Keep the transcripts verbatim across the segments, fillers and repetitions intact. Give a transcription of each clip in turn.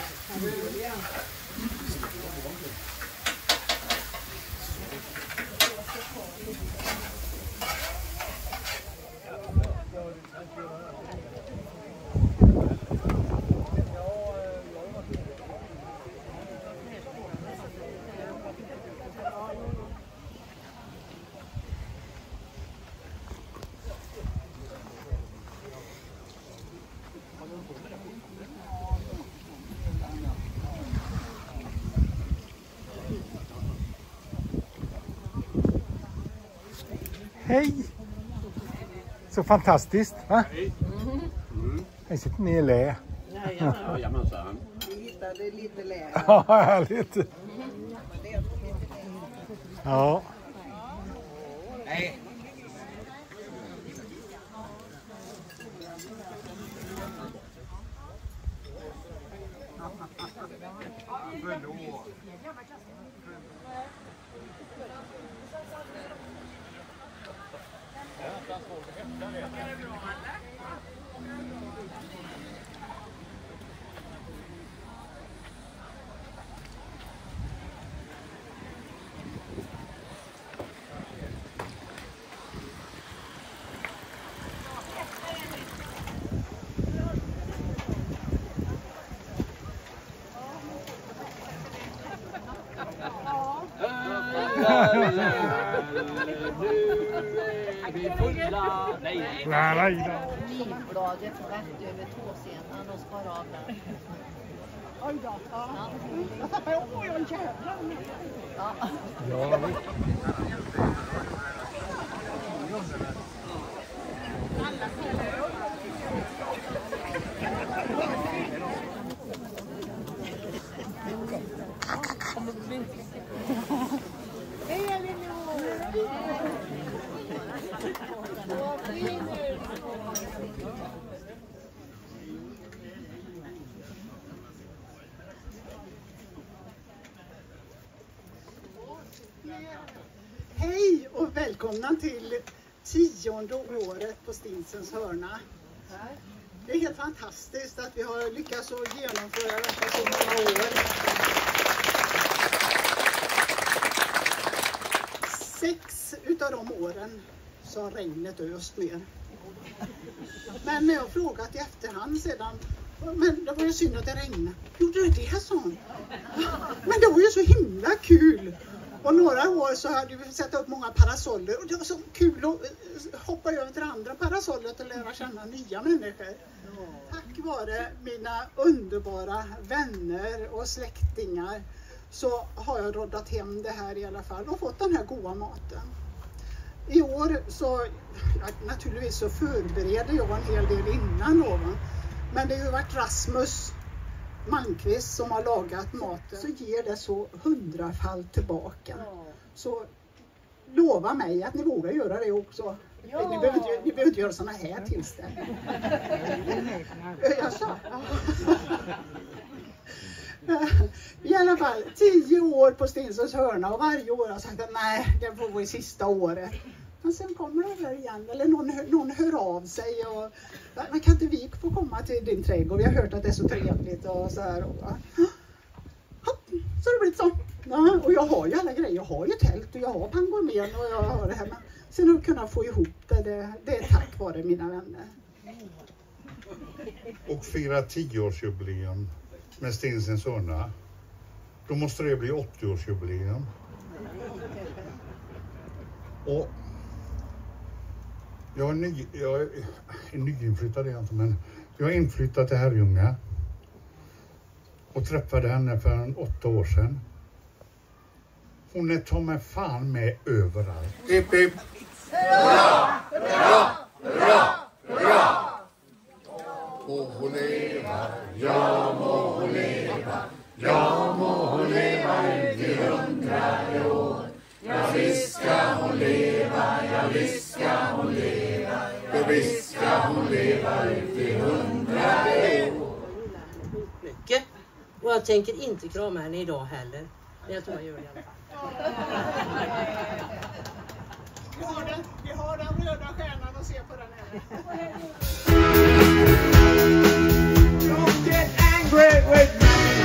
Hej! Så fantastiskt, va? Hej! Mm. Här sitter ni i lä. Jajamensan. Vi hittade lite lä. Ja, härligt. Ja. Nej. Nej, nej, nej. Livbladet rätt över tåsenan och skar av den. Oj då. Ja. Jag tappade åh, jag en jävla. Ja. Ja. Hej Elinor! Hej och välkomna till tionde året på Stinsens hörna. Det är helt fantastiskt att vi har lyckats att genomföra detta så många år. Sex utav de åren så har regnet öst ner. Men när jag frågat i efterhand sedan, men det var ju synd att det regnade. Gjorde det det, sa hon. Men det var ju så himla kul. Och några år så hade vi satt upp många parasoller och det var så kul att hoppa över till andra parasollet och lära känna nya människor. Tack vare mina underbara vänner och släktingar så har jag roddat hem det här i alla fall och fått den här goda maten. I år så, ja, naturligtvis så förbereder jag en hel del innan ovan. Men det har ju varit Rasmus Malmqvist som har lagat maten. Så ger det så hundrafall tillbaka. Så lova mig att ni vågar göra det också. Ja. Ni, behöver inte, ni behöver inte göra sådana här tillställningar. Jag sa. I alla fall tio år på Stinsens hörna och varje år har jag sagt att nej, det får vara sista året. Men sen kommer det där igen, eller någon, någon hör av sig och man kan inte vi få komma till din trädgård, vi har hört att det är så trevligt och så här. Och, ja, så har det blivit så. Ja, och jag har ju alla grejer, jag har ju tält och jag har pangolmen och jag har det här. Men sen att kunna få ihop det, det, det är tack vare mina vänner. Och fira tioårsjubileum med Stinsens hörna. Då måste det bli åttioårsjubileum. Och jag är, ny, jag är, är nyinflyttad igen, men jag är inflyttad till Herrljunga och träffade henne för en åtta år sedan. Hon är ta mig fan med överallt. Hipp hipp! Hurra! Hurra! Hurra! Hurra! Må hon leva, ja må hon leva, ja må hon leva ut i hundrade år. Ja visst ska hon leva, ja visst ska hon leva, ja visst ska hon leva ut i hundrade år. Mycket. Och jag tänker inte krama henne idag heller. Men jag tror jag gör det i alla fall. Vi har den, vi har den röda stjärnan och ser på den här. Don't get angry with me.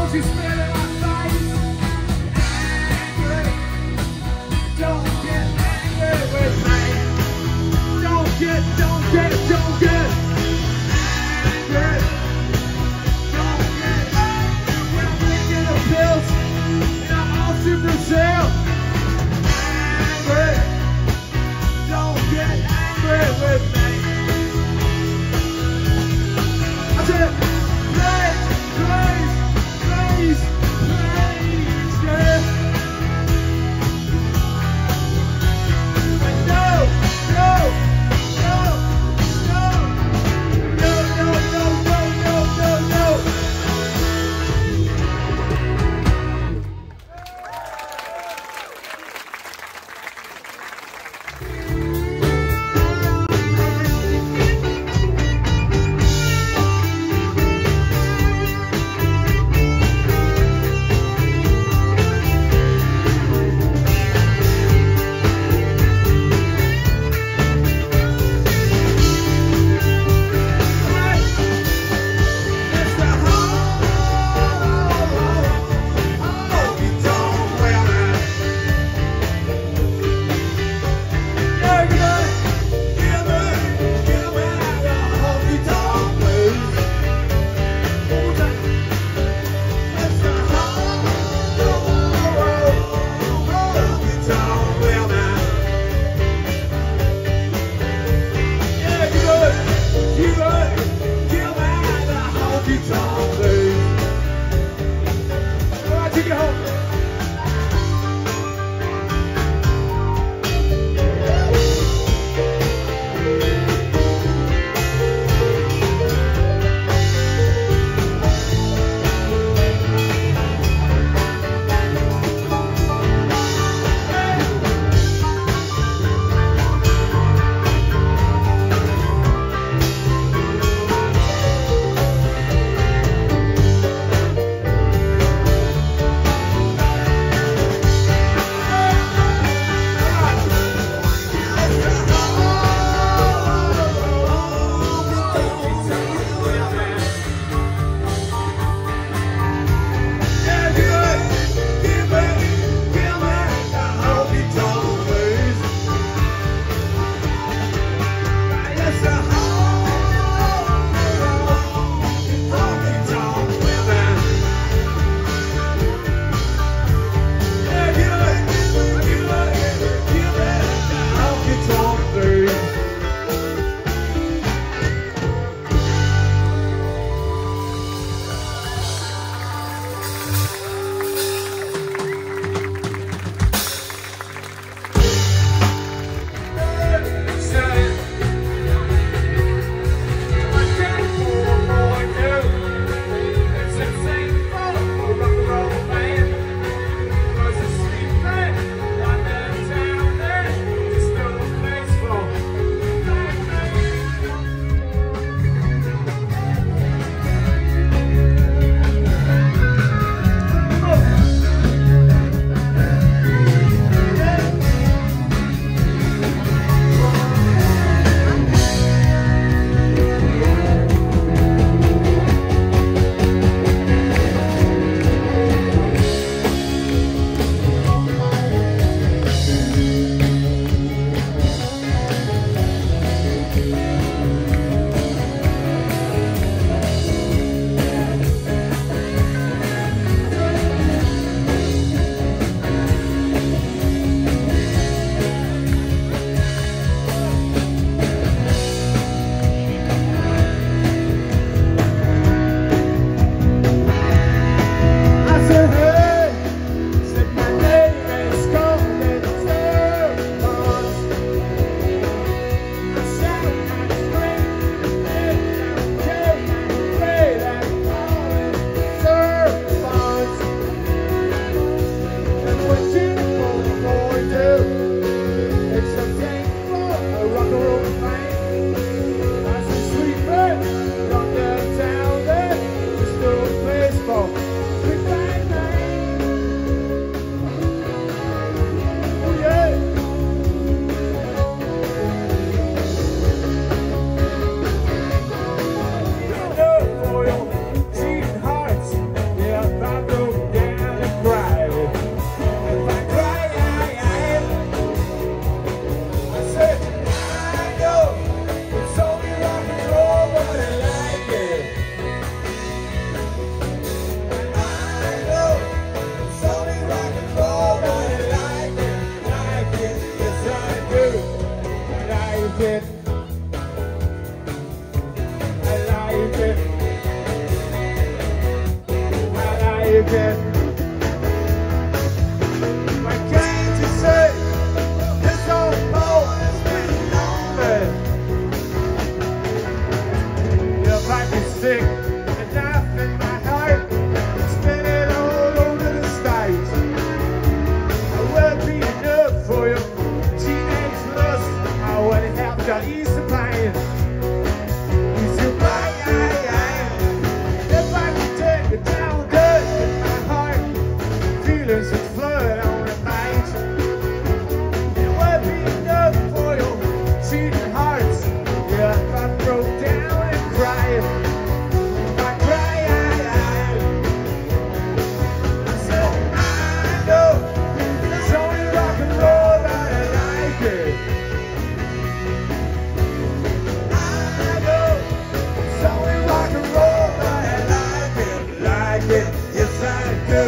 Don't you spit in my face. Angry. Don't get angry with me. Don't get, don't get, don't get angry. Don't get angry when I'm taking the pills and I'm off to Brazil. Angry. Don't get angry with me. I said, please, please, please.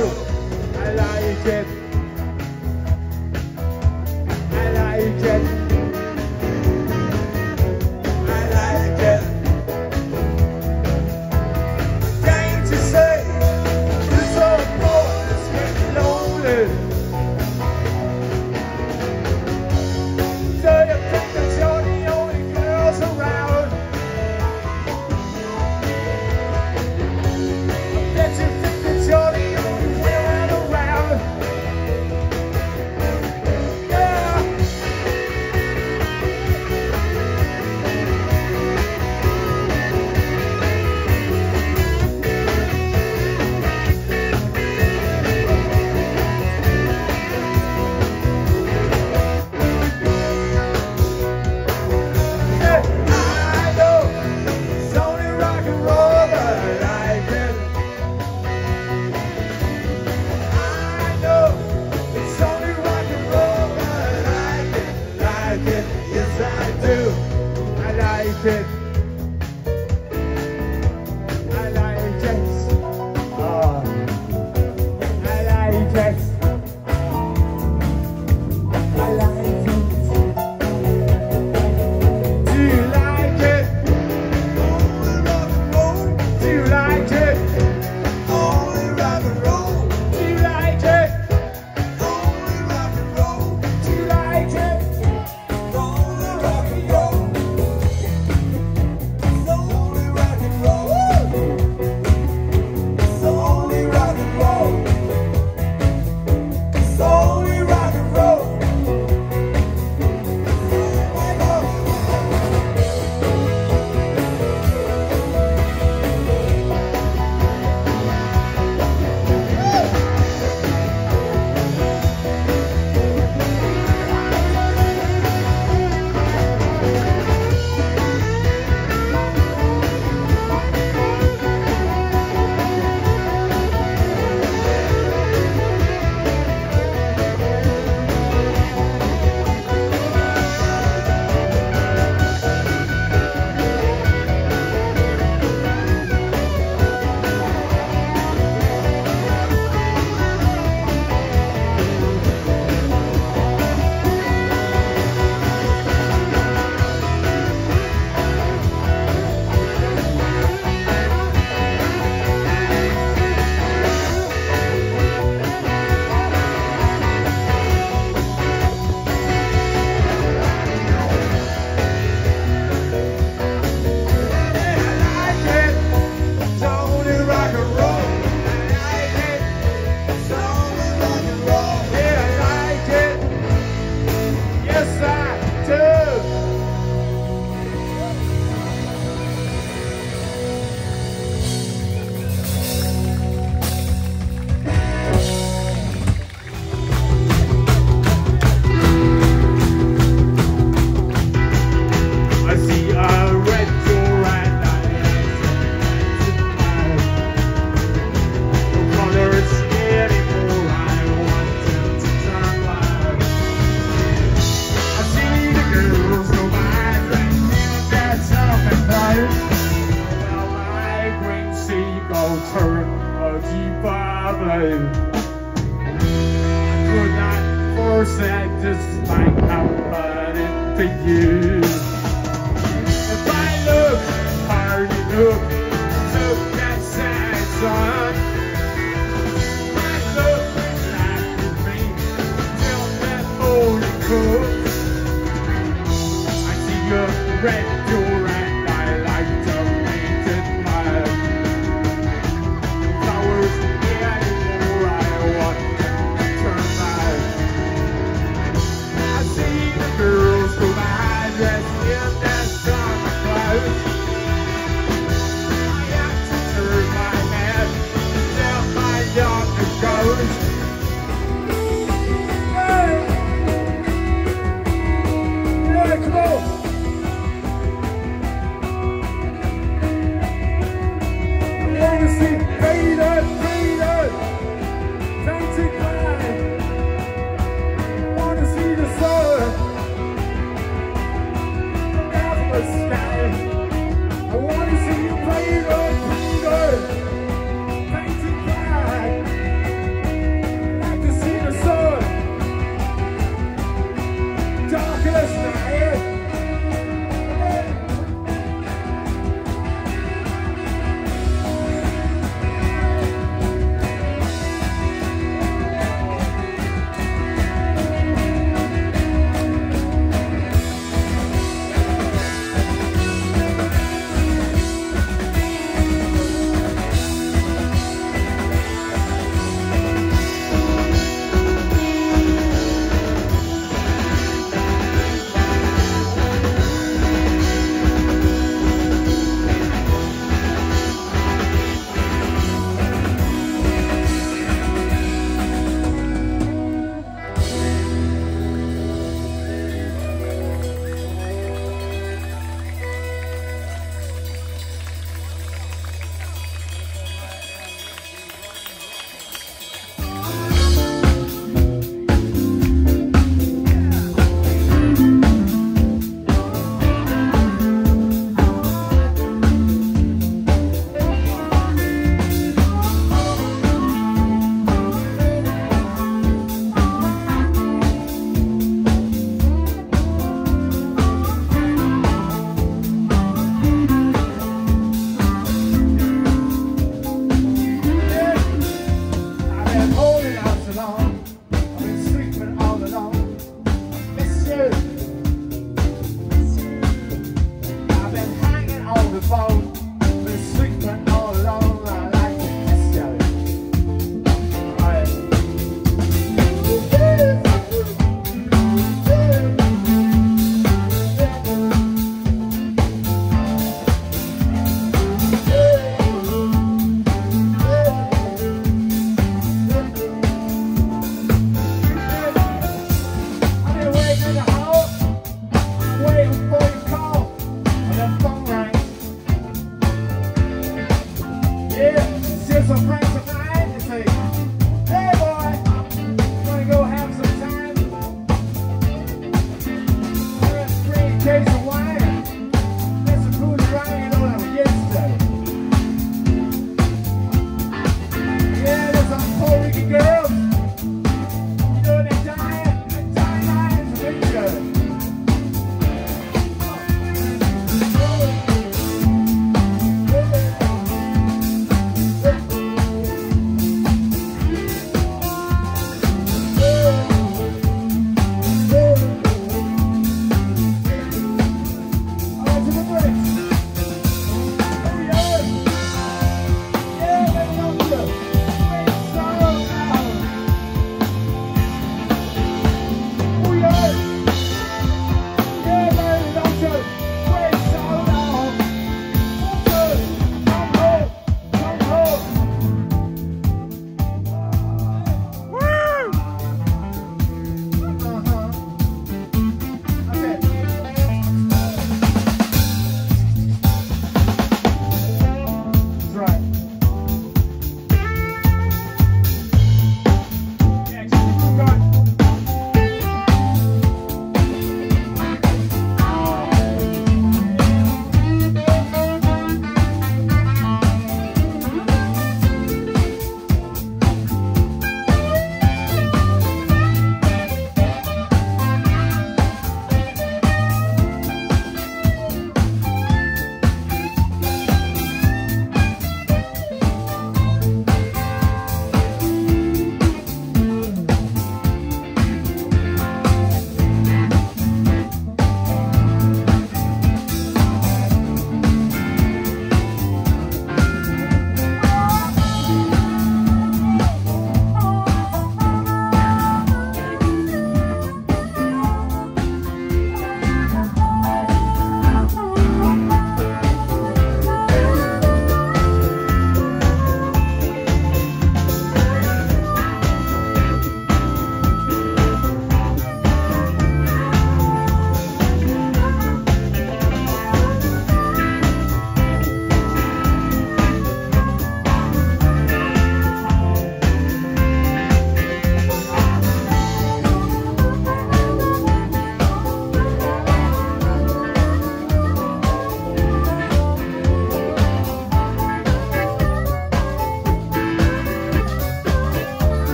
I like it. I like it. I like it. Can't you say this old boy is getting lonely? Do you think that you're the only girls around? I bet you think that you're the only women around. Yeah. Yeah, I know it's only rock and roll, but I like it. I know it's only rock and roll, but I like it, like it. Yes, I do. I like it. I like it. Oh, I like it. I like it. Do you like it? Do you like it? Only rock and roll. Do you like it? Only rock and roll. Do you like it? Only rock and roll. It's only rock and roll. It's only rock and roll. It's only rock and roll. I see a red door and no color is anymore. I want to turn light. I see the girls go by drinking their self-employed. Well, my green seagull turn a deeper blue. I could not force it despite how bad it to you. If I look hard enough,